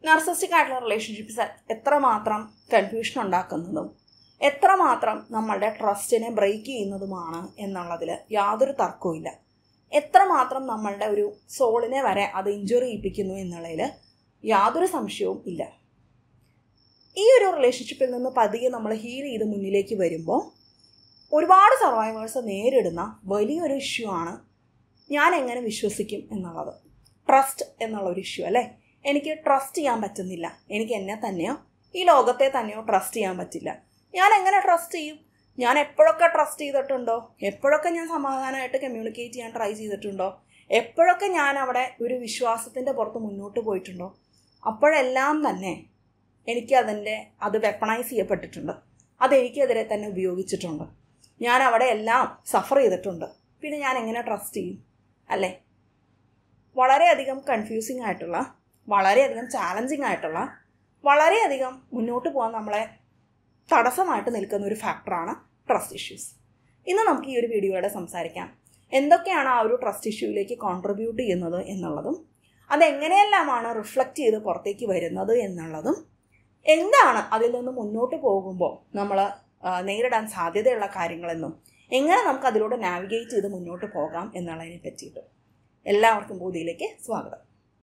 Narcissistic ആയിട്ടുള്ള relationships എത്രമാത്രം confusion ഉണ്ടാക്കുന്നതും എത്രമാത്രം നമ്മളുടെ ട്രസ്റ്റിനെ ബ്രേക്ക് ചെയ്യുന്നതുമാണ് എന്നുള്ളതിൽ യാതൊരു തർക്കവുമില്ല. എത്രമാത്രം നമ്മളുടെ ഒരു സോളിനെ വരെ അത് ഇഞ്ചുറി ചെയ്യിപ്പിക്കുന്നു എന്നുള്ളതിൽ യാതൊരു സംശയവും ഇല്ല. ഈ ഒരു റിലേഷൻഷിപ്പിൽ നിന്ന് പതിയെ നമ്മൾ ഹീൽ ചെയ്ത് മുന്നിലേക്ക് വരുമ്പോൾ ഒരുപാട് സർവൈവേഴ്സ് നേരിടുന്ന വലിയൊരു ഇഷ്യൂ ആണ് ഞാൻ എങ്ങനെ വിശ്വസിക്കും എന്നുള്ളത്. ട്രസ്റ്റ് എന്നുള്ളൊരു ഇഷ്യൂ അല്ലേ. എനിക്ക് ട്രസ്റ്റ് ചെയ്യാൻ പറ്റുന്നില്ല. എനിക്ക് എന്നെ തന്നെയോ ഈ ലോകത്തെ തന്നെയോ ട്രസ്റ്റ് ചെയ്യാൻ പറ്റില്ല. ഞാൻ എങ്ങനെ ട്രസ്റ്റ് ചെയ്യും? ഞാൻ എപ്പോഴൊക്കെ ട്രസ്റ്റ് ചെയ്തിട്ടുണ്ടോ? എപ്പോഴൊക്കെ ഞാൻ സമാധാനമായിട്ട് കമ്മ്യൂണിക്കേറ്റ് ചെയ്യാൻ ട്രൈ ചെയ്തിട്ടുണ്ടോ? എപ്പോഴൊക്കെ ഞാൻ അവിടെ ഒരു വിശ്വാസത്തിൻ്റെ പുറത്ത് മുന്നോട്ട് പോയിട്ടുണ്ടോ? അപ്പോഴെല്ലാം തന്നെ അത് വെപ്പണൈസ് ചെയ്യപ്പെട്ടിട്ടുണ്ട്. അതെനിക്കെതിരെ തന്നെ ഉപയോഗിച്ചിട്ടുണ്ട്. ഞാൻ അവിടെ എല്ലാം സഫർ ചെയ്തിട്ടുണ്ട്. പിന്നെ ഞാൻ എങ്ങനെ ട്രസ്റ്റ് ചെയ്യും അല്ലേ? വളരെയധികം കൺഫ്യൂസിങ് ആയിട്ടുള്ള, വളരെയധികം ചാലഞ്ചിങ് ആയിട്ടുള്ള, വളരെയധികം മുന്നോട്ട് പോകാൻ നമ്മളെ തടസ്സമായിട്ട് നിൽക്കുന്ന ഒരു ഫാക്ടറാണ് ട്രസ്റ്റ് ഇഷ്യൂസ്. ഇന്ന് നമുക്ക് ഈ ഒരു വീഡിയോയുടെ സംസാരിക്കാം. എന്തൊക്കെയാണ് ആ ഒരു ട്രസ്റ്റ് ഇഷ്യൂയിലേക്ക് കോൺട്രിബ്യൂട്ട് ചെയ്യുന്നത് എന്നുള്ളതും അതെങ്ങനെയെല്ലാമാണ് റിഫ്ലക്റ്റ് ചെയ്ത് പുറത്തേക്ക് വരുന്നത് എന്നുള്ളതും എന്താണ് അതിൽ നിന്ന് മുന്നോട്ട് പോകുമ്പോൾ നമ്മൾ നേരിടാൻ സാധ്യതയുള്ള കാര്യങ്ങളെന്നും എങ്ങനെ നമുക്ക് അതിലൂടെ നാവിഗേറ്റ് ചെയ്ത് മുന്നോട്ട് പോകാം എന്നുള്ളതിനെ പറ്റിയിട്ട് എല്ലാവർക്കും ബോധിയിലേക്ക് സ്വാഗതം.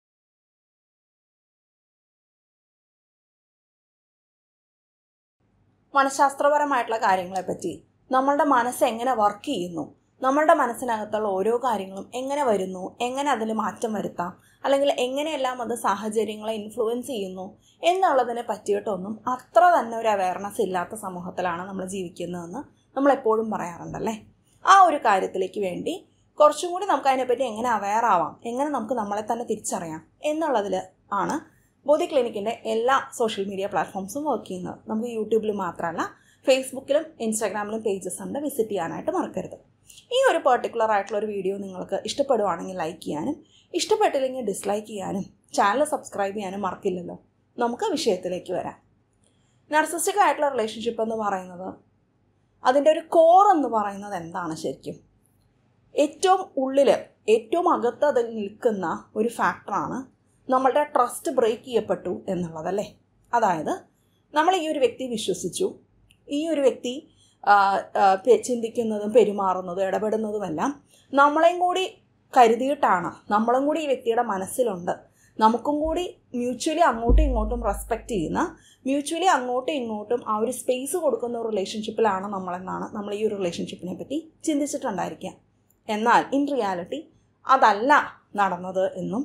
മനഃശാസ്ത്രപരമായിട്ടുള്ള കാര്യങ്ങളെപ്പറ്റി, നമ്മളുടെ മനസ്സ് എങ്ങനെ വർക്ക് ചെയ്യുന്നു, നമ്മളുടെ മനസ്സിനകത്തുള്ള ഓരോ കാര്യങ്ങളും എങ്ങനെ വരുന്നു, എങ്ങനെ അതിൽ മാറ്റം വരുത്താം, അല്ലെങ്കിൽ എങ്ങനെയെല്ലാം അത് സാഹചര്യങ്ങളെ ഇൻഫ്ലുവൻസ് ചെയ്യുന്നു എന്നുള്ളതിനെ പറ്റിയിട്ടൊന്നും അത്ര തന്നെ ഒരു അവയർനെസ് ഇല്ലാത്ത സമൂഹത്തിലാണ് നമ്മൾ ജീവിക്കുന്നതെന്ന് നമ്മളെപ്പോഴും പറയാറുണ്ടല്ലേ. ആ ഒരു കാര്യത്തിലേക്ക് വേണ്ടി കുറച്ചും കൂടി നമുക്ക് അതിനെപ്പറ്റി എങ്ങനെ അവെയർ ആവാം, എങ്ങനെ നമുക്ക് നമ്മളെ തന്നെ തിരിച്ചറിയാം എന്നുള്ളതിൽ ആണ് ബോധി ക്ലിനിക്കിൻ്റെ എല്ലാ സോഷ്യൽ മീഡിയ പ്ലാറ്റ്ഫോംസും വർക്ക് ചെയ്യുന്നത്. നമുക്ക് യൂട്യൂബിൽ മാത്രമല്ല, ഫേസ്ബുക്കിലും ഇൻസ്റ്റാഗ്രാമിലും പേജസ് ഉണ്ട്. വിസിറ്റ് ചെയ്യാനായിട്ട് മറക്കരുത്. ഈ ഒരു പെർട്ടിക്കുലർ ആയിട്ടുള്ളൊരു വീഡിയോ നിങ്ങൾക്ക് ഇഷ്ടപ്പെടുവാണെങ്കിൽ ലൈക്ക് ചെയ്യാനും, ഇഷ്ടപ്പെട്ടില്ലെങ്കിൽ ഡിസ്ലൈക്ക് ചെയ്യാനും, ചാനൽ സബ്സ്ക്രൈബ് ചെയ്യാനും മറക്കില്ലല്ലോ. നമുക്ക് വിഷയത്തിലേക്ക് വരാം. നാർസിസ്റ്റിക് ആയിട്ടുള്ള റിലേഷൻഷിപ്പ് എന്ന് പറയുന്നത്, അതിൻ്റെ ഒരു കോർ എന്ന് പറയുന്നത് എന്താണ് ശരിക്കും? ഏറ്റവും ഉള്ളിൽ, ഏറ്റവും അകത്ത് അതിൽ നിൽക്കുന്ന ഒരു ഫാക്ടറാണ് നമ്മളുടെ ട്രസ്റ്റ് ബ്രേക്ക് ചെയ്യപ്പെട്ടു എന്നുള്ളതല്ലേ. അതായത് നമ്മൾ ഈ ഒരു വ്യക്തി വിശ്വസിച്ചു, ഈ ഒരു വ്യക്തി ചിന്തിക്കുന്നതും പെരുമാറുന്നതും ഇടപെടുന്നതുമെല്ലാം നമ്മളെയും കൂടി കരുതിയിട്ടാണ്, നമ്മളും കൂടി ഈ വ്യക്തിയുടെ മനസ്സിലുണ്ട്, നമുക്കും കൂടി മ്യൂച്വലി അങ്ങോട്ടും ഇങ്ങോട്ടും റെസ്പെക്റ്റ് ചെയ്യുന്ന, മ്യൂച്വലി അങ്ങോട്ടും ഇങ്ങോട്ടും ആ ഒരു സ്പേസ് കൊടുക്കുന്ന ഒരു റിലേഷൻഷിപ്പിലാണ് നമ്മളെന്നാണ് നമ്മൾ ഈ ഒരു റിലേഷൻഷിപ്പിനെ പറ്റി ചിന്തിച്ചിട്ടുണ്ടായിരിക്കുക. എന്നാൽ ഇൻ റിയാലിറ്റി അതല്ല നടന്നത് എന്നും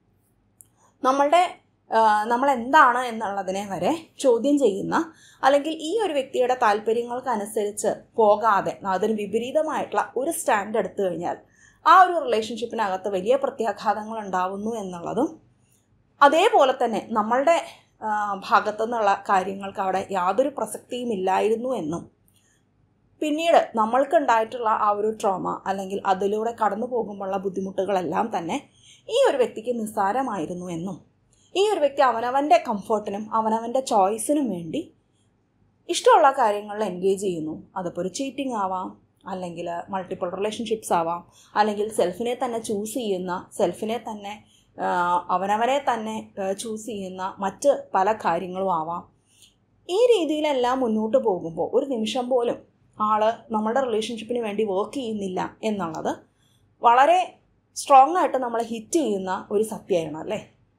നമ്മളെന്താണ് എന്നുള്ളതിനെ വരെ ചോദ്യം ചെയ്യുന്ന, അല്ലെങ്കിൽ ഈ ഒരു വ്യക്തിയുടെ താല്പര്യങ്ങൾക്കനുസരിച്ച് പോകാതെ അതിന് വിപരീതമായിട്ടുള്ള ഒരു സ്റ്റാൻഡ് എടുത്തു കഴിഞ്ഞാൽ ആ ഒരു റിലേഷൻഷിപ്പിനകത്ത് വലിയ പ്രത്യാഘാതങ്ങൾ ഉണ്ടാവുന്നു എന്നുള്ളതും, അതേപോലെ തന്നെ നമ്മളുടെ ഭാഗത്തുനിന്നുള്ള കാര്യങ്ങൾക്ക് അവിടെ യാതൊരു പ്രസക്തിയും ഇല്ലായിരുന്നു എന്നും, പിന്നീട് നമ്മൾക്കുണ്ടായിട്ടുള്ള ആ ഒരു ട്രോമ അല്ലെങ്കിൽ അതിലൂടെ കടന്നു പോകുമ്പോഴുള്ള ബുദ്ധിമുട്ടുകളെല്ലാം തന്നെ ഈ ഒരു വ്യക്തിക്ക് നിസ്സാരമായിരുന്നു എന്നും, ഈ ഒരു വ്യക്തി അവനവൻ്റെ കംഫർട്ടിനും അവനവൻ്റെ ചോയ്സിനും വേണ്ടി ഇഷ്ടമുള്ള കാര്യങ്ങളിൽ എൻഗേജ് ചെയ്യുന്നു. അതിപ്പോൾ ഒരു ചീറ്റിംഗ് ആവാം, അല്ലെങ്കിൽ മൾട്ടിപ്പിൾ റിലേഷൻഷിപ്സ് ആവാം, അല്ലെങ്കിൽ സെൽഫിനെ തന്നെ ചൂസ് ചെയ്യുന്ന, സെൽഫിനെ തന്നെ അവനവനെ തന്നെ ചൂസ് ചെയ്യുന്ന മറ്റ് പല കാര്യങ്ങളും ആവാം. ഈ രീതിയിലെല്ലാം മുന്നോട്ട് പോകുമ്പോൾ ഒരു നിമിഷം പോലും നമ്മുടെ റിലേഷൻഷിപ്പിന് വേണ്ടി വർക്ക് ചെയ്യുന്നില്ല എന്നുള്ളത് വളരെ സ്ട്രോങ് ആയിട്ട് നമ്മളെ ഹിറ്റ് ചെയ്യുന്ന ഒരു സത്യമാണ് അല്ലേ.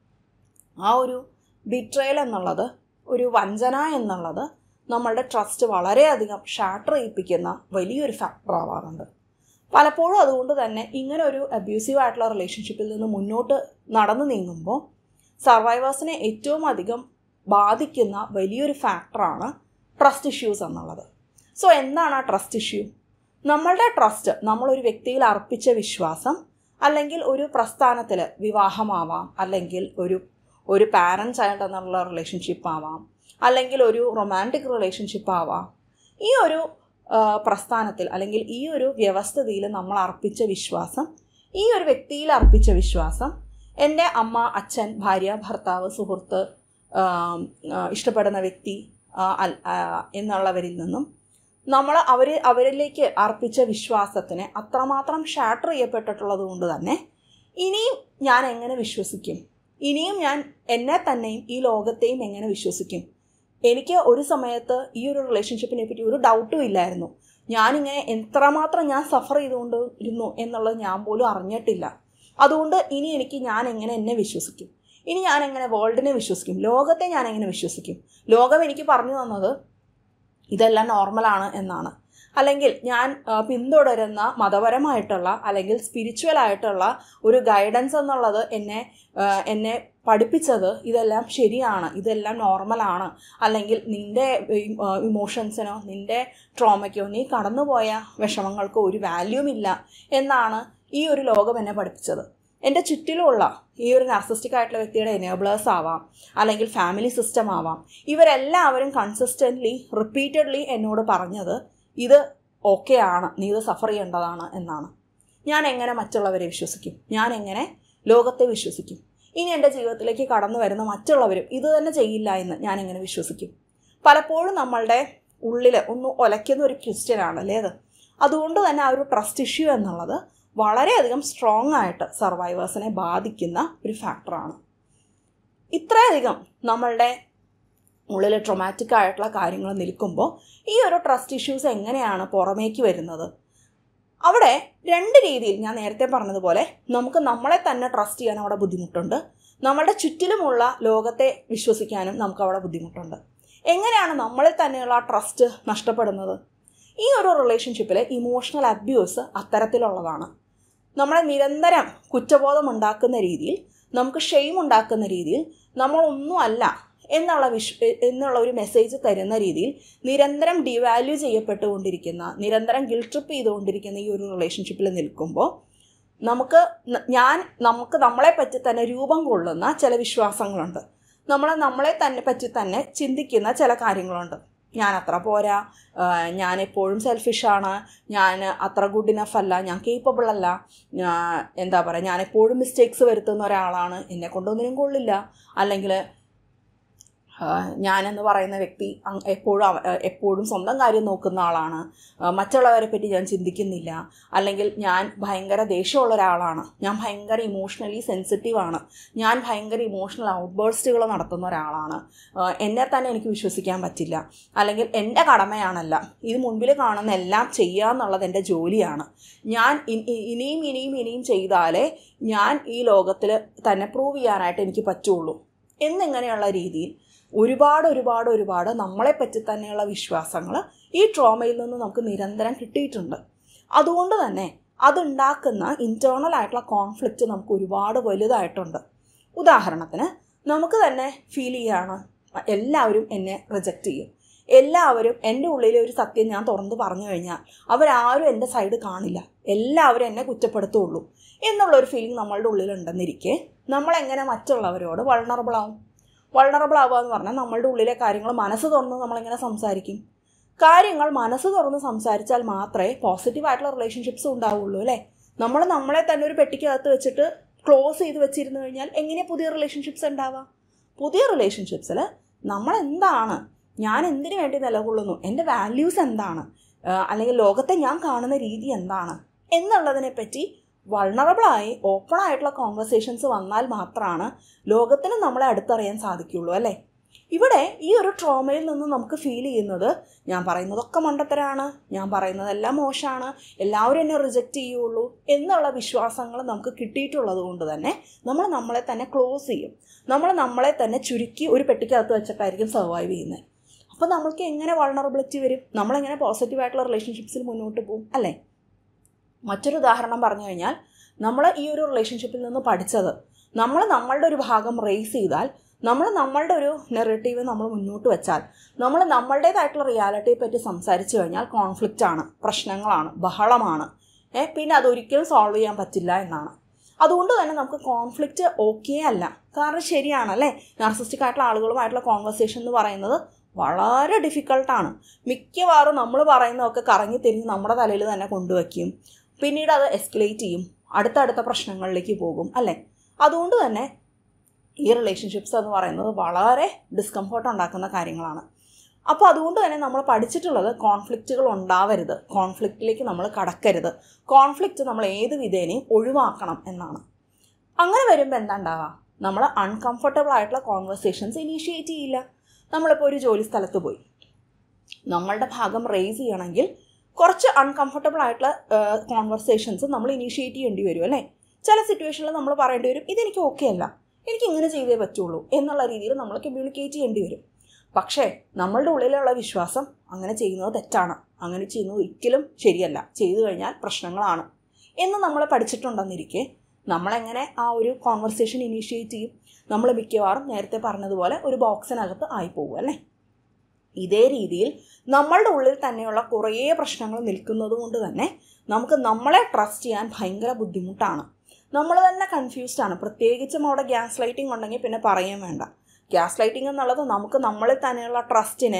ആ ഒരു ബിട്രയൽ എന്നുള്ളത്, ഒരു വഞ്ചന എന്നുള്ളത് നമ്മളുടെ ട്രസ്റ്റ് വളരെയധികം ഷാട്ടർ ചെയ്യിപ്പിക്കുന്ന വലിയൊരു ഫാക്ടർ ആവാറുണ്ട്. പലപ്പോഴും അതുകൊണ്ട് തന്നെ ഇങ്ങനെ ഒരു അബ്യൂസീവ് ആയിട്ടുള്ള റിലേഷൻഷിപ്പിൽ നിന്ന് മുന്നോട്ട് നടന്നു നീങ്ങുമ്പോൾ സർവൈവേഴ്സിനെ ഏറ്റവും അധികം ബാധിക്കുന്ന വലിയൊരു ഫാക്ടറാണ് ട്രസ്റ്റ് ഇഷ്യൂസ് എന്നുള്ളത്. സോ എന്താണ് ആ ട്രസ്റ്റ് ഇഷ്യൂ? നമ്മളുടെ ട്രസ്റ്റ്, നമ്മളൊരു വ്യക്തിയിൽ അർപ്പിച്ച വിശ്വാസം, അല്ലെങ്കിൽ ഒരു പ്രസ്ഥാനത്തിൽ വിവാഹമാവാം, അല്ലെങ്കിൽ ഒരു പാരൻറ് ചൈൽഡ് എന്നുള്ള റിലേഷൻഷിപ്പ് ആവാം, അല്ലെങ്കിൽ ഒരു റൊമാൻറ്റിക് റിലേഷൻഷിപ്പ് ആവാം. ഈ ഒരു പ്രസ്ഥാനത്തിൽ അല്ലെങ്കിൽ ഈ ഒരു വ്യവസ്ഥിതിയിൽ നമ്മൾ അർപ്പിച്ച വിശ്വാസം, ഈ ഒരു വ്യക്തിയിൽ അർപ്പിച്ച വിശ്വാസം, എൻ്റെ അമ്മ, അച്ഛൻ, ഭാര്യ, ഭർത്താവ്, സുഹൃത്ത്, ഇഷ്ടപ്പെടുന്ന വ്യക്തി എന്നുള്ളവരിൽ നിന്നും അവരിലേക്ക് അർപ്പിച്ച വിശ്വാസത്തിനെ അത്രമാത്രം ഷാട്ടർ ചെയ്യപ്പെട്ടിട്ടുള്ളത് കൊണ്ട് തന്നെ ഇനിയും ഞാൻ എങ്ങനെ വിശ്വസിക്കും? ഇനിയും ഞാൻ എന്നെ തന്നെയും ഈ ലോകത്തെയും എങ്ങനെ വിശ്വസിക്കും? എനിക്ക് ഒരു സമയത്ത് ഈ ഒരു റിലേഷൻഷിപ്പിനെ പറ്റി ഒരു ഡൗട്ടും ഇല്ലായിരുന്നു. ഞാനിങ്ങനെ എത്രമാത്രം ഞാൻ സഫർ ചെയ്തുകൊണ്ട് ഇരുന്നു എന്നുള്ളത് ഞാൻ പോലും അറിഞ്ഞിട്ടില്ല. അതുകൊണ്ട് ഇനി ഞാൻ എങ്ങനെ എന്നെ വിശ്വസിക്കും? ഇനി ഞാൻ എങ്ങനെ വേൾഡിനെ വിശ്വസിക്കും? ലോകത്തെ ഞാൻ എങ്ങനെ വിശ്വസിക്കും? ലോകം എനിക്ക് പറഞ്ഞു തന്നത് ഇതെല്ലാം നോർമലാണ് എന്നാണ്. അല്ലെങ്കിൽ ഞാൻ പിന്തുടരുന്ന മതപരമായിട്ടുള്ള അല്ലെങ്കിൽ സ്പിരിച്വൽ ആയിട്ടുള്ള ഒരു ഗൈഡൻസ് എന്നുള്ളത് എന്നെ പഠിപ്പിച്ചത് ഇതെല്ലാം ശരിയാണ്, ഇതെല്ലാം നോർമലാണ്, അല്ലെങ്കിൽ നിൻ്റെ ഇമോഷൻസിനോ നിൻ്റെ ട്രോമയ്ക്കോ നീ കടന്നുപോയ വിഷമങ്ങൾക്കോ ഒരു വാല്യൂമില്ല എന്നാണ് ഈ ഒരു ലോകം എന്നെ പഠിപ്പിച്ചത്. എൻ്റെ ചുറ്റിലുമുള്ള ഈ ഒരു നാർസിസ്റ്റിക് ആയിട്ടുള്ള വ്യക്തിയുടെ എനേബിളേഴ്സ് ആവാം, അല്ലെങ്കിൽ ഫാമിലി സിസ്റ്റം ആവാം, ഇവരെല്ലാവരും കൺസിസ്റ്റൻ്റ്ലി റിപ്പീറ്റഡ്ലി എന്നോട് പറഞ്ഞത് ഇത് ഓക്കെ ആണ്, നീ ഇത് സഫർ ചെയ്യേണ്ടതാണ് എന്നാണ്. ഞാൻ എങ്ങനെ മറ്റുള്ളവരെ വിശ്വസിക്കും? ഞാൻ എങ്ങനെ ലോകത്തെ വിശ്വസിക്കും? ഇനി എൻ്റെ ജീവിതത്തിലേക്ക് കടന്നു വരുന്ന മറ്റുള്ളവരും ഇത് തന്നെ ചെയ്യില്ല എന്ന് ഞാൻ എങ്ങനെ വിശ്വസിക്കും? പലപ്പോഴും നമ്മളുടെ ഉള്ളിൽ ഒന്ന് ഒലയ്ക്കുന്ന ഒരു ക്വസ്റ്റ്യനാണ് അല്ലേ അത്. അതുകൊണ്ട് തന്നെ ആ ഒരു ട്രസ്റ്റ് ഇഷ്യൂ എന്നുള്ളത് വളരെയധികം സ്ട്രോങ് ആയിട്ട് സർവൈവേഴ്സിനെ ബാധിക്കുന്ന ഒരു ഫാക്ടറാണ്. ഇത്രയധികം നമ്മളുടെ ഉള്ളിൽ ട്രോമാറ്റിക് ആയിട്ടുള്ള കാര്യങ്ങൾ നിൽക്കുമ്പോൾ ഈ ഒരു ട്രസ്റ്റ് ഇഷ്യൂസ് എങ്ങനെയാണ് പുറമേക്ക് വരുന്നത്? അവിടെ രണ്ട് രീതിയിൽ ഞാൻ നേരത്തെ പറഞ്ഞതുപോലെ നമുക്ക് നമ്മളെ തന്നെ ട്രസ്റ്റ് ചെയ്യാൻ അവിടെ ബുദ്ധിമുട്ടുണ്ട്, നമ്മളുടെ ചുറ്റിലുമുള്ള ലോകത്തെ വിശ്വസിക്കാനും നമുക്ക് അവിടെ ബുദ്ധിമുട്ടുണ്ട്. എങ്ങനെയാണ് നമ്മളിൽ തന്നെയുള്ള ട്രസ്റ്റ് നഷ്ടപ്പെടുന്നത്? ഈ ഒരു റിലേഷൻഷിപ്പിൽ ഇമോഷണൽ അബ്യൂസ് അത്തരത്തിലുള്ളതാണ്. നമ്മളെ നിരന്തരം കുറ്റബോധം ഉണ്ടാക്കുന്ന രീതിയിൽ, നമുക്ക് ഷെയിം ഉണ്ടാക്കുന്ന രീതിയിൽ, നമ്മളൊന്നും അല്ല എന്നുള്ള ഒരു മെസ്സേജ് തരുന്ന രീതിയിൽ നിരന്തരം ഡിവാല്യൂ ചെയ്യപ്പെട്ടുകൊണ്ടിരിക്കുന്ന, നിരന്തരം ഗിൽറ്റ് ട്രിപ്പ് ചെയ്തുകൊണ്ടിരിക്കുന്ന ഈ ഒരു റിലേഷൻഷിപ്പിൽ നിൽക്കുമ്പോൾ നമുക്ക് നമ്മളെ പറ്റി തന്നെ രൂപം കൊള്ളുന്ന ചില വിശ്വാസങ്ങളുണ്ട്. നമ്മളെ തന്നെ പറ്റി തന്നെ ചിന്തിക്കുന്ന ചില കാര്യങ്ങളുണ്ട്. ഞാൻ അത്ര പോരാ, ഞാൻ എപ്പോഴും സെൽഫിഷാണ്, ഞാൻ അത്ര ഗുഡ് ഇനഫ് അല്ല, ഞാൻ കേപ്പബിൾ അല്ല, എന്താ പറയുക, ഞാൻ എപ്പോഴും മിസ്റ്റേക്സ് വരുത്തുന്ന ഒരാളാണ്, എന്നെ കൊണ്ടൊന്നിനും കൊള്ളില്ല, അല്ലെങ്കിൽ ഞാനെന്ന് പറയുന്ന വ്യക്തി എപ്പോഴും സ്വന്തം കാര്യം നോക്കുന്ന ആളാണ്, മറ്റുള്ളവരെ പറ്റി ഞാൻ ചിന്തിക്കുന്നില്ല, അല്ലെങ്കിൽ ഞാൻ ഭയങ്കര ദേഷ്യമുള്ള ഒരാളാണ്, ഞാൻ ഭയങ്കര ഇമോഷണലി സെൻസിറ്റീവാണ്, ഞാൻ ഭയങ്കര ഇമോഷണൽ ഔട്ട്ബേഴ്സ്റ്റുകൾ നടത്തുന്ന ഒരാളാണ്, എന്നെ തന്നെ എനിക്ക് വിശ്വസിക്കാൻ പറ്റില്ല, അല്ലെങ്കിൽ എൻ്റെ കടമയാണല്ല, ഇത് മുൻപിൽ കാണുന്ന എല്ലാം ചെയ്യുക എന്നുള്ളത് എൻ്റെ ജോലിയാണ്, ഞാൻ ഇനിയും ചെയ്താലേ ഞാൻ ഈ ലോകത്തിൽ തന്നെ പ്രൂവ് ചെയ്യാനായിട്ട് എനിക്ക് പറ്റുള്ളൂ എന്നിങ്ങനെയുള്ള രീതിയിൽ ഒരുപാട് നമ്മളെപ്പറ്റി തന്നെയുള്ള വിശ്വാസങ്ങൾ ഈ ട്രോമയിൽ നിന്ന് നമുക്ക് നിരന്തരം കിട്ടിയിട്ടുണ്ട്. അതുകൊണ്ട് തന്നെ അതുണ്ടാക്കുന്ന ഇൻറ്റേർണൽ ആയിട്ടുള്ള കോൺഫ്ലിക്റ്റ് നമുക്ക് ഒരുപാട് വലുതായിട്ടുണ്ട്. ഉദാഹരണത്തിന് നമുക്ക് തന്നെ ഫീൽ ചെയ്യുകയാണ് എല്ലാവരും എന്നെ റിജക്റ്റ് ചെയ്യും, എല്ലാവരും എൻ്റെ ഉള്ളിലെ ഒരു സത്യം ഞാൻ തുറന്ന് പറഞ്ഞു കഴിഞ്ഞാൽ അവരാരും എൻ്റെ സൈഡ് കാണില്ല, എല്ലാവരും എന്നെ കുറ്റപ്പെടുത്തുള്ളൂ എന്നുള്ളൊരു ഫീലിംഗ് നമ്മളുടെ ഉള്ളിലുണ്ടെന്നിരിക്കെ നമ്മളെങ്ങനെ മറ്റുള്ളവരോട് വൾണറബിൾ ആവുക എന്ന് പറഞ്ഞാൽ നമ്മളുടെ ഉള്ളിലെ കാര്യങ്ങൾ മനസ്സ് തുറന്ന് നമ്മളെങ്ങനെ സംസാരിക്കും? കാര്യങ്ങൾ മനസ്സ് തുറന്ന് സംസാരിച്ചാൽ മാത്രമേ പോസിറ്റീവായിട്ടുള്ള റിലേഷൻഷിപ്സ് ഉണ്ടാവുള്ളൂ അല്ലേ? നമ്മളെ തന്നെ ഒരു പെട്ടിക്കകത്ത് വെച്ചിട്ട് ക്ലോസ് ചെയ്ത് വെച്ചിരുന്നു കഴിഞ്ഞാൽ എങ്ങനെയാണ് പുതിയ റിലേഷൻഷിപ്സ് ഉണ്ടാവുക? പുതിയ റിലേഷൻഷിപ്സിൽ നമ്മളെന്താണ്, ഞാൻ എന്തിനു വേണ്ടി നിലകൊള്ളുന്നു, എൻ്റെ വാല്യൂസ് എന്താണ്, അല്ലെങ്കിൽ ലോകത്തെ ഞാൻ കാണുന്ന രീതി എന്താണ് എന്നുള്ളതിനെപ്പറ്റി വൾണറബിളായി ഓപ്പണായിട്ടുള്ള കോൺവെർസേഷൻസ് വന്നാൽ മാത്രമാണ് ലോകത്തിന് നമ്മളെ അടുത്തറിയാൻ സാധിക്കുകയുള്ളൂ അല്ലേ? ഇവിടെ ഈ ഒരു ട്രോമയിൽ നിന്ന് നമുക്ക് ഫീൽ ചെയ്യുന്നത് ഞാൻ പറയുന്നതൊക്കെ മണ്ടത്തരാണ്, ഞാൻ പറയുന്നതെല്ലാം മോശമാണ്, എല്ലാവരും എന്നെ റിജക്റ്റ് ചെയ്യുള്ളൂ എന്നുള്ള വിശ്വാസങ്ങൾ നമുക്ക് കിട്ടിയിട്ടുള്ളത് കൊണ്ട് തന്നെ നമ്മളെ തന്നെ ക്ലോസ് ചെയ്യും, നമ്മളെ തന്നെ ചുരുക്കി ഒരു പെട്ടിക്കകത്ത് വെച്ചിട്ടായിരിക്കും സർവൈവ് ചെയ്യുന്നത്. അപ്പോൾ നമ്മൾക്ക് എങ്ങനെ വൾണറബിലിറ്റി വരും? നമ്മളെങ്ങനെ പോസിറ്റീവായിട്ടുള്ള റിലേഷൻഷിപ്സിൽ മുന്നോട്ട് പോകും അല്ലേ? മറ്റൊരു ഉദാഹരണം പറഞ്ഞു കഴിഞ്ഞാൽ, നമ്മൾ ഈ ഒരു റിലേഷൻഷിപ്പിൽ നിന്ന് പഠിച്ചത് നമ്മളുടെ ഒരു ഭാഗം റേസ് ചെയ്താൽ, നമ്മളുടെ ഒരു നെറേറ്റീവ് നമ്മൾ മുന്നോട്ട് വെച്ചാൽ, നമ്മളുടേതായിട്ടുള്ള റിയാലിറ്റിയെ പറ്റി സംസാരിച്ചു കഴിഞ്ഞാൽ കോൺഫ്ലിക്റ്റാണ്, പ്രശ്നങ്ങളാണ്, ബഹളമാണ്, പിന്നെ അതൊരിക്കലും സോൾവ് ചെയ്യാൻ പറ്റില്ല എന്നാണ്. അതുകൊണ്ട് തന്നെ നമുക്ക് കോൺഫ്ലിക്റ്റ് ഓക്കേ അല്ല. കാരണം ശരിയാണല്ലേ, നാർസിസ്റ്റിക് ആയിട്ടുള്ള ആളുകളുമായിട്ടുള്ള കോൺവെർസേഷൻ എന്ന് പറയുന്നത് വളരെ ഡിഫിക്കൾട്ടാണ്. മിക്കവാറും നമ്മൾ പറയുന്നതൊക്കെ കറങ്ങി തിരിഞ്ഞ് നമ്മുടെ തലയിൽ തന്നെ കൊണ്ടുവയ്ക്കും, പിന്നീട് അത് എസ്കലേറ്റ് ചെയ്യും, അടുത്തടുത്ത പ്രശ്നങ്ങളിലേക്ക് പോകും അല്ലേ? അതുകൊണ്ട് തന്നെ ഈ റിലേഷൻഷിപ്സ് എന്ന് പറയുന്നത് വളരെ ഡിസ്കംഫർട്ട് ഉണ്ടാക്കുന്ന കാര്യങ്ങളാണ്. അപ്പോൾ അതുകൊണ്ട് തന്നെ നമ്മൾ പഠിച്ചിട്ടുള്ളത് കോൺഫ്ലിക്റ്റുകൾ ഉണ്ടാവരുത്, കോൺഫ്ലിക്റ്റിലേക്ക് നമ്മൾ കടക്കരുത്, കോൺഫ്ലിക്റ്റ് നമ്മൾ ഏത് വിധേനയും ഒഴിവാക്കണം എന്നാണ്. അങ്ങനെ വരുമ്പോൾ എന്താ ഉണ്ടാവുക? നമ്മൾ അൺകംഫർട്ടബിൾ ആയിട്ടുള്ള കോൺവെർസേഷൻസ് ഇനീഷ്യേറ്റ് ചെയ്യില്ല. നമ്മളിപ്പോൾ ഒരു ജോലി സ്ഥലത്ത് പോയി നമ്മളുടെ ഭാഗം റേസ് ചെയ്യണമെങ്കിൽ കുറച്ച് അൺകംഫർട്ടബിൾ ആയിട്ടുള്ള കോൺവെർസേഷൻസ് നമ്മൾ ഇനീഷ്യേറ്റ് ചെയ്യേണ്ടി വരും അല്ലേ. ചില സിറ്റുവേഷനിൽ നമ്മൾ പറയേണ്ടി വരും ഇതെനിക്ക് ഓക്കെ അല്ല, എനിക്ക് ഇങ്ങനെ ചെയ്തേ പറ്റുള്ളൂ എന്നുള്ള രീതിയിൽ നമ്മൾ കമ്മ്യൂണിക്കേറ്റ് ചെയ്യേണ്ടി വരും. പക്ഷേ നമ്മളുടെ ഉള്ളിലുള്ള വിശ്വാസം അങ്ങനെ ചെയ്യുന്നത് തെറ്റാണ്, അങ്ങനെ ചെയ്യുന്നത് ഒരിക്കലും ശരിയല്ല, ചെയ്തു കഴിഞ്ഞാൽ പ്രശ്നങ്ങളാണ് എന്ന് നമ്മൾ പഠിച്ചിട്ടുണ്ടെന്നിരിക്കെ നമ്മളെങ്ങനെ ആ ഒരു കോൺവെർസേഷൻ ഇനീഷ്യേറ്റ് ചെയ്യും? നമ്മൾ മിക്കവാറും നേരത്തെ പറഞ്ഞതുപോലെ ഒരു ബോക്സിനകത്ത് ആയിപ്പോകും അല്ലേ. ഇതേ രീതിയിൽ നമ്മളുടെ ഉള്ളിൽ തന്നെയുള്ള കുറേ പ്രശ്നങ്ങൾ നിൽക്കുന്നത് കൊണ്ട് തന്നെ നമുക്ക് നമ്മളെ ട്രസ്റ്റ് ചെയ്യാൻ ഭയങ്കര ബുദ്ധിമുട്ടാണ്. നമ്മൾ തന്നെ കൺഫ്യൂസ്ഡ് ആണ്. പ്രത്യേകിച്ചും അവിടെ ഗ്യാസ് ലൈറ്റിംഗ് ഉണ്ടെങ്കിൽ പിന്നെ പറയാൻ വേണ്ട. ഗ്യാസ് ലൈറ്റിംഗ് എന്നുള്ളത് നമുക്ക് നമ്മളിൽ തന്നെയുള്ള ട്രസ്റ്റിനെ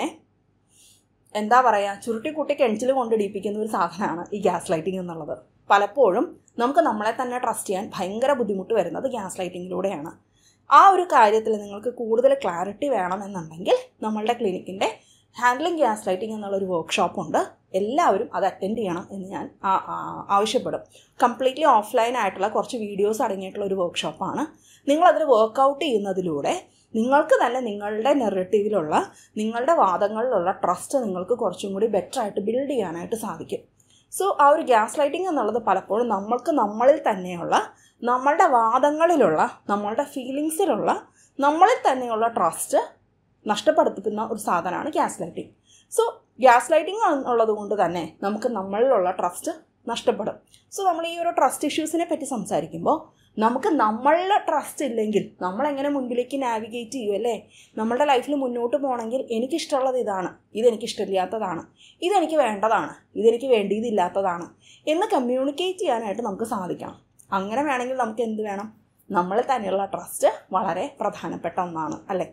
എന്താ പറയുക, ചുരുട്ടിക്കുട്ടി കിണറ്റിൽ കൊണ്ടിടിപ്പിക്കുന്ന ഒരു സാധനമാണ് ഈ ഗ്യാസ് ലൈറ്റിംഗ് എന്നുള്ളത്. പലപ്പോഴും നമുക്ക് നമ്മളെ തന്നെ ട്രസ്റ്റ് ചെയ്യാൻ ഭയങ്കര ബുദ്ധിമുട്ട് വരുന്നത് ഗ്യാസ് ലൈറ്റിങ്ങിലൂടെയാണ്. ആ ഒരു കാര്യത്തിൽ നിങ്ങൾക്ക് കൂടുതൽ ക്ലാരിറ്റി വേണമെന്നുണ്ടെങ്കിൽ നമ്മളുടെ ക്ലിനിക്കിൻ്റെ ഹാൻഡ്ലിംഗ് ഗ്യാസ് ലൈറ്റിംഗ് എന്നുള്ളൊരു വർക്ക്ഷോപ്പുണ്ട്. എല്ലാവരും അത് അറ്റൻഡ് ചെയ്യണം എന്ന് ഞാൻ ആവശ്യപ്പെടും. കംപ്ലീറ്റ്ലി ഓഫ്ലൈൻ ആയിട്ടുള്ള കുറച്ച് വീഡിയോസ് അടങ്ങിയിട്ടുള്ള ഒരു വർക്ക്ഷോപ്പാണ്. നിങ്ങളതിൽ വർക്കൗട്ട് ചെയ്യുന്നതിലൂടെ നിങ്ങൾക്ക് തന്നെ നിങ്ങളുടെ നെറേറ്റീവിലുള്ള നിങ്ങളുടെ വാദങ്ങളിലുള്ള ട്രസ്റ്റ് നിങ്ങൾക്ക് കുറച്ചും കൂടി ബെറ്റർ ആയിട്ട് ബിൽഡ് ചെയ്യാനായിട്ട് സാധിക്കും. സോ ആ ഒരു ഗ്യാസ് ലൈറ്റിംഗ് എന്നുള്ളത് പലപ്പോഴും നമ്മൾക്ക് നമ്മളിൽ തന്നെയുള്ള നമ്മളുടെ വാദങ്ങളിലുള്ള നമ്മളുടെ ഫീലിങ്സിലുള്ള നമ്മളിൽ തന്നെയുള്ള ട്രസ്റ്റ് നഷ്ടപ്പെടുത്തുന്ന ഒരു സാധനമാണ് gaslighting. So gaslighting ഉള്ളത് കൊണ്ട് തന്നെ നമുക്ക് നമ്മളിലുള്ള ട്രസ്റ്റ് നഷ്ടപ്പെടും. സോ നമ്മൾ ഈ ഒരു ട്രസ്റ്റ് ഇഷ്യൂസിനെ പറ്റി സംസാരിക്കുമ്പോൾ നമുക്ക് നമ്മളുടെ ട്രസ്റ്റ് ഇല്ലെങ്കിൽ നമ്മളെങ്ങനെ മുൻപിലേക്ക് നാവിഗേറ്റ് ചെയ്യും അല്ലേ. നമ്മളുടെ ലൈഫിൽ മുന്നോട്ട് പോകണമെങ്കിൽ എനിക്കിഷ്ടമുള്ളത് ഇതാണ്, ഇതെനിക്കിഷ്ടമില്ലാത്തതാണ്, ഇതെനിക്ക് വേണ്ടതാണ്, ഇതെനിക്ക് വേണ്ടിയതില്ലാത്തതാണ് എന്ന് കമ്മ്യൂണിക്കേറ്റ് ചെയ്യാനായിട്ട് നമുക്ക് സാധിക്കണം. അങ്ങനെ വേണമെങ്കിൽ നമുക്ക് എന്ത് വേണം? നമ്മളിൽ തന്നെയുള്ള ട്രസ്റ്റ് വളരെ പ്രധാനപ്പെട്ട ഒന്നാണ് അല്ലേ.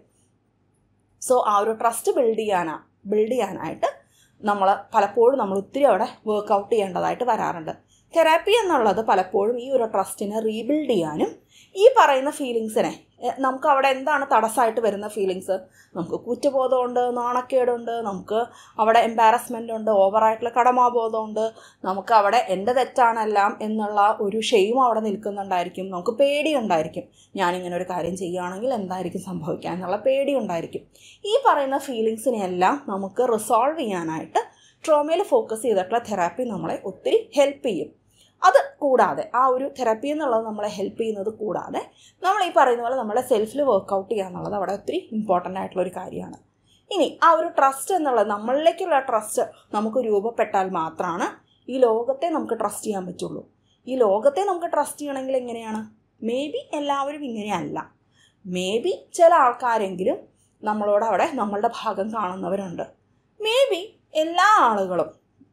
സോ ആ ഒരു ട്രസ്റ്റ് ബിൽഡ് ചെയ്യാനായിട്ട് പലപ്പോഴും നമ്മൾ ഒത്തിരി അവിടെ വർക്കൗട്ട് ചെയ്യേണ്ടതായിട്ട് വരാറുണ്ട്. തെറാപ്പി എന്നുള്ളത് പലപ്പോഴും ഈ ഒരു ട്രസ്റ്റിനെ റീബിൽഡ് ചെയ്യാനും ഈ പറയുന്ന ഫീലിങ്സിനെ നമുക്ക് അവിടെ എന്താണ് തടസ്സമായിട്ട് വരുന്ന ഫീലിങ്സ്, നമുക്ക് കുറ്റബോധമുണ്ട്, നാണക്കേടുണ്ട്, നമുക്ക് അവിടെ എംബാരസ്മെൻ്റ് ഉണ്ട്, ഓവറായിട്ടുള്ള കടമാബോധമുണ്ട്, നമുക്ക് അവിടെ എൻ്റെ തെറ്റാണെല്ലാം എന്നുള്ള ഒരു ഷെയിം അവിടെ നിൽക്കുന്നുണ്ടായിരിക്കും, നമുക്ക് പേടിയുണ്ടായിരിക്കും, ഞാനിങ്ങനെ ഒരു കാര്യം ചെയ്യുകയാണെങ്കിൽ എന്തായിരിക്കും സംഭവിക്കുക എന്നുള്ള പേടിയുണ്ടായിരിക്കും. ഈ പറയുന്ന ഫീലിങ്സിനെയെല്ലാം നമുക്ക് റിസോൾവ് ചെയ്യാനായിട്ട് ട്രോമയിൽ ഫോക്കസ് ചെയ്തിട്ടുള്ള തെറാപ്പി നമ്മളെ ഒത്തിരി ഹെൽപ്പ് ചെയ്യും. അത് കൂടാതെ ആ ഒരു തെറാപ്പി എന്നുള്ളത് നമ്മളെ ഹെൽപ്പ് ചെയ്യുന്നത് കൂടാതെ നമ്മൾ ഈ പറയുന്ന പോലെ നമ്മളെ സെൽഫിൽ വർക്കൗട്ട് ചെയ്യുക എന്നുള്ളത് അവിടെ ഒത്തിരി ഇമ്പോർട്ടൻ്റ് ആയിട്ടുള്ളൊരു കാര്യമാണ്. ഇനി ആ ഒരു ട്രസ്റ്റ് എന്നുള്ളത് നമ്മളിലേക്കുള്ള ട്രസ്റ്റ് നമുക്ക് രൂപപ്പെട്ടാൽ മാത്രമാണ് ഈ ലോകത്തെ നമുക്ക് ട്രസ്റ്റ് ചെയ്യാൻ പറ്റുള്ളൂ. ഈ ലോകത്തെ നമുക്ക് ട്രസ്റ്റ് ചെയ്യണമെങ്കിൽ എങ്ങനെയാണ്? മേ ബി എല്ലാവരും ഇങ്ങനെയല്ല, മേ ബി ചില ആൾക്കാരെങ്കിലും നമ്മളോട് അവിടെ നമ്മളുടെ ഭാഗം കാണുന്നവരുണ്ട്. മേ ബി എല്ലാ ആളുകളും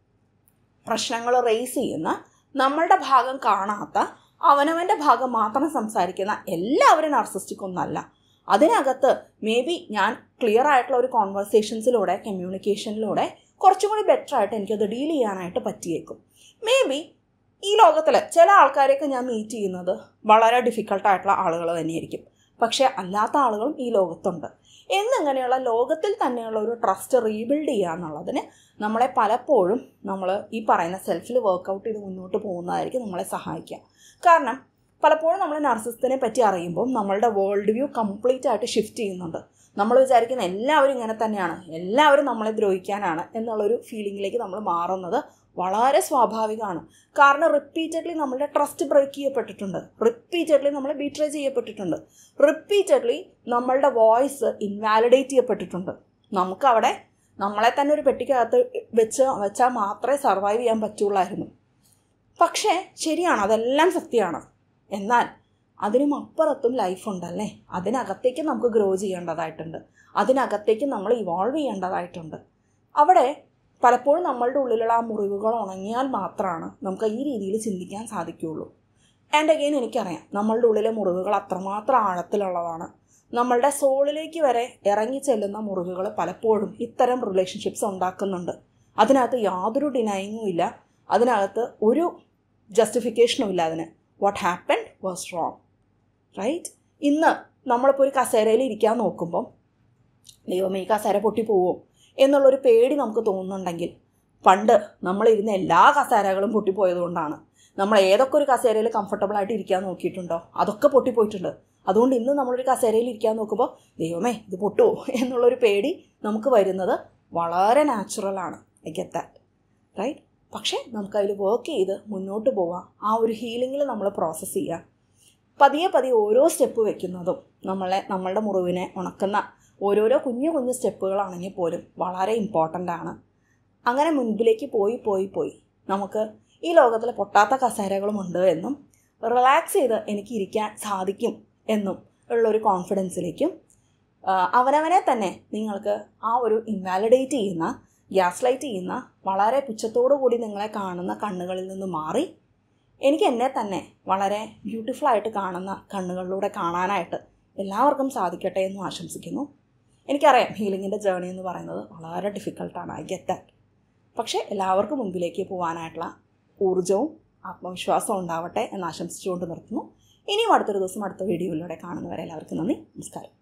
പ്രശ്നങ്ങൾ റേസ് ചെയ്യുന്ന നമ്മളുടെ ഭാഗം കാണാത്ത അവനവൻ്റെ ഭാഗം മാത്രം സംസാരിക്കുന്ന എല്ലാവരും നാർസിസ്റ്റിക് ഒന്നല്ല. അതിനകത്ത് മേ ബി ഞാൻ ക്ലിയർ ആയിട്ടുള്ള ഒരു കോൺവെർസേഷൻസിലൂടെ കമ്മ്യൂണിക്കേഷനിലൂടെ കുറച്ചും കൂടി ബെറ്റർ ആയിട്ട് എനിക്കത് ഡീൽ ചെയ്യാനായിട്ട് പറ്റിയേക്കും. മേ ബി ഈ ലോകത്തിൽ ചില ആൾക്കാരെയൊക്കെ ഞാൻ മീറ്റ് ചെയ്യുന്നത് വളരെ ഡിഫിക്കൽട്ടായിട്ടുള്ള ആളുകൾ തന്നെയായിരിക്കും, പക്ഷേ അല്ലാത്ത ആളുകളും ഈ ലോകത്തുണ്ട്. എന്നിങ്ങനെയുള്ള ലോകത്തിൽ തന്നെയുള്ള ഒരു ട്രസ്റ്റ് റീബിൽഡ് ചെയ്യുക എന്നുള്ളതിന് നമ്മളെ പലപ്പോഴും നമ്മൾ ഈ പറയുന്ന സെൽഫിൽ വർക്കൗട്ട് ചെയ്ത് മുന്നോട്ട് പോകുന്നതായിരിക്കും നമ്മളെ സഹായിക്കുക. കാരണം പലപ്പോഴും നമ്മൾ നാർസിസത്തിനെ പറ്റി അറിയുമ്പോൾ നമ്മളുടെ വേൾഡ് വ്യൂ കംപ്ലീറ്റ് ആയിട്ട് ഷിഫ്റ്റ് ചെയ്യുന്നുണ്ട്. നമ്മൾ വിചാരിക്കുന്ന എല്ലാവരും ഇങ്ങനെ തന്നെയാണ്, എല്ലാവരും നമ്മളെ ദ്രോഹിക്കാനാണ് എന്നുള്ളൊരു ഫീലിങ്ങിലേക്ക് നമ്മൾ മാറുന്നത് വളരെ സ്വാഭാവികമാണ്. കാരണം റിപ്പീറ്റഡ്ലി നമ്മളുടെ ട്രസ്റ്റ് ബ്രേക്ക് ചെയ്യപ്പെട്ടിട്ടുണ്ട്, റിപ്പീറ്റഡ്ലി നമ്മൾ ബീട്രേ ചെയ്യപ്പെട്ടിട്ടുണ്ട്, റിപ്പീറ്റഡ്ലി നമ്മളുടെ വോയിസ് ഇൻവാലിഡേറ്റ് ചെയ്യപ്പെട്ടിട്ടുണ്ട്. നമുക്കവിടെ നമ്മളെ തന്നെ ഒരു പെട്ടിക്കകത്ത് വെച്ചാൽ മാത്രമേ സർവൈവ് ചെയ്യാൻ പറ്റുള്ളായിരുന്നു. പക്ഷേ ശരിയാണ്, അതെല്ലാം സത്യമാണ്. എന്നാൽ അതിനും അപ്പുറത്തും ലൈഫുണ്ടല്ലേ, അതിനകത്തേക്ക് നമുക്ക് ഗ്രോ ചെയ്യേണ്ടതായിട്ടുണ്ട്, അതിനകത്തേക്ക് നമ്മൾ ഇവോൾവ് ചെയ്യേണ്ടതായിട്ടുണ്ട്. അവിടെ പലപ്പോഴും നമ്മളുടെ ഉള്ളിലുള്ള ആ മുറിവുകൾ ഉണങ്ങിയാൽ മാത്രമാണ് നമുക്ക് ഈ രീതിയിൽ ചിന്തിക്കാൻ സാധിക്കുകയുള്ളൂ. ആൻഡ് അഗെയിൻ എനിക്കറിയാം നമ്മളുടെ ഉള്ളിലെ മുറിവുകൾ അത്രമാത്രം ആഴത്തിലുള്ളതാണ്. നമ്മളുടെ സോളിലേക്ക് വരെ ഇറങ്ങി ചെല്ലുന്ന മുറിവുകൾ പലപ്പോഴും ഇത്തരം റിലേഷൻഷിപ്സ് ഉണ്ടാക്കുന്നുണ്ട്. അതിനകത്ത് യാതൊരു ഡിനൈങ്ങും ഇല്ല, അതിനകത്ത് ഒരു ജസ്റ്റിഫിക്കേഷനും ഇല്ല. അതിന് what happened was wrong, right? ഇന്ന് നമ്മളിപ്പോൾ ഒരു കസേരയിൽ ഇരിക്കാൻ നോക്കുമ്പം ദൈവമേ ഈ കസേര പൊട്ടിപ്പോവും എന്നുള്ളൊരു പേടി നമുക്ക് തോന്നുന്നുണ്ടെങ്കിൽ പണ്ട് നമ്മളിരുന്ന എല്ലാ കസേരകളും പൊട്ടിപ്പോയതുകൊണ്ടാണ്. നമ്മൾ ഏതൊക്കെ ഒരു കസേരയിൽ കംഫർട്ടബിളായിട്ട് ഇരിക്കാൻ നോക്കിയിട്ടുണ്ടോ അതൊക്കെ പൊട്ടിപ്പോയിട്ടുണ്ട്. അതുകൊണ്ട് ഇന്ന് നമ്മളൊരു കസേരയിൽ ഇരിക്കാൻ നോക്കുമ്പോൾ ദൈവമേ ഇത് പൊട്ടുമോ എന്നുള്ളൊരു പേടി നമുക്ക് വരുന്നത് വളരെ നാച്ചുറലാണ്. I get that, right? പക്ഷേ നമുക്കതിൽ വർക്ക് ചെയ്ത് മുന്നോട്ട് പോവാം. ആ ഒരു ഹീലിങ്ങിൽ നമ്മൾ പ്രോസസ്സ് ചെയ്യുക. പതിയെ പതിയെ ഓരോ സ്റ്റെപ്പ് വെക്കുന്നതും നമ്മളുടെ മുറിവിനെ ഉണക്കുന്ന ഓരോരോ കുഞ്ഞു കുഞ്ഞു സ്റ്റെപ്പുകളാണെങ്കിൽ പോലും വളരെ ഇമ്പോർട്ടൻ്റ് ആണ്. അങ്ങനെ മുൻപിലേക്ക് പോയി നമുക്ക് ഈ ലോകത്തിൽ പൊട്ടാത്ത കസേരകളുമുണ്ട് എന്നും റിലാക്സ് ചെയ്ത് എനിക്ക് ഇരിക്കാൻ സാധിക്കും എന്നും ഉള്ളൊരു കോൺഫിഡൻസിലേക്കും അവനവനെ തന്നെ നിങ്ങൾക്ക് ആ ഒരു ഇൻവാലിഡേറ്റ് ചെയ്യുന്ന, ഗ്യാസ് ലൈറ്റ് ചെയ്യുന്ന, വളരെ പുച്ഛത്തോടു കൂടി നിങ്ങളെ കാണുന്ന കണ്ണുകളിൽ നിന്ന് മാറി എനിക്ക് എന്നെ തന്നെ വളരെ ബ്യൂട്ടിഫുള്ളായിട്ട് കാണുന്ന കണ്ണുകളിലൂടെ കാണാനായിട്ട് എല്ലാവർക്കും സാധിക്കട്ടെ എന്നും ആശംസിക്കുന്നു. എനിക്കറിയാം ഹീലിങ്ങിൻ്റെ ജേർണി എന്ന് പറയുന്നത് വളരെ ഡിഫിക്കൽട്ടാണ്, ഐ ഗെറ്റ് ദാറ്റ്. പക്ഷേ എല്ലാവർക്കും മുൻപിലേക്ക് പോകാനായിട്ടുള്ള ഊർജ്ജവും ആത്മവിശ്വാസവും ഉണ്ടാവട്ടെ എന്ന് ആശംസിച്ചുകൊണ്ട് നിർത്തുന്നു. ഇനിയും അടുത്തൊരു ദിവസം അടുത്ത വീഡിയോയിലൂടെ കാണുന്നവരെ എല്ലാവർക്കും നന്ദി, നമസ്കാരം.